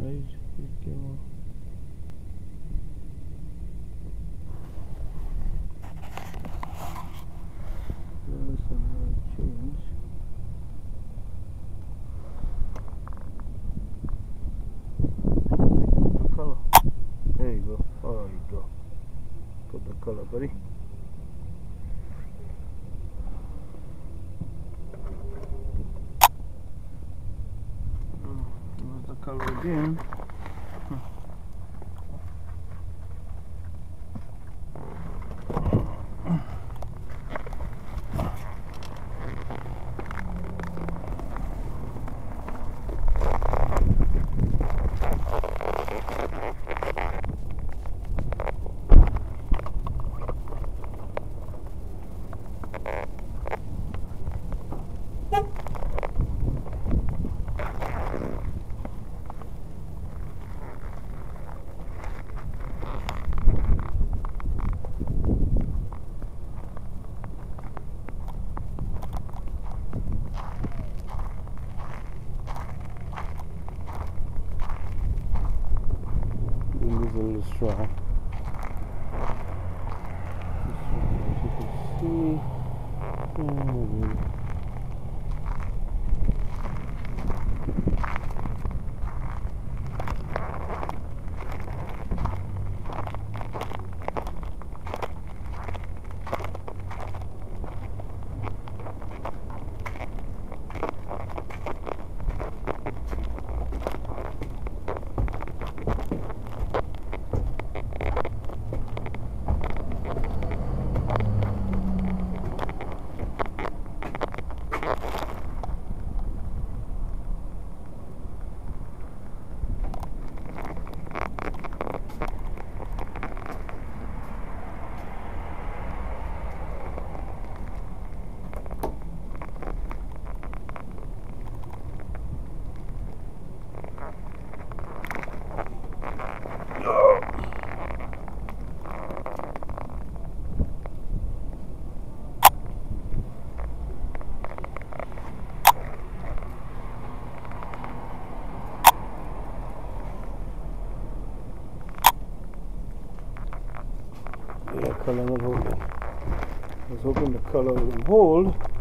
guys. There's some change. The color. There you go. Oh, there you go. Put the color, buddy. There's the color again. Let's try. As you can see, yeah, color not holding. I was hoping the color would hold.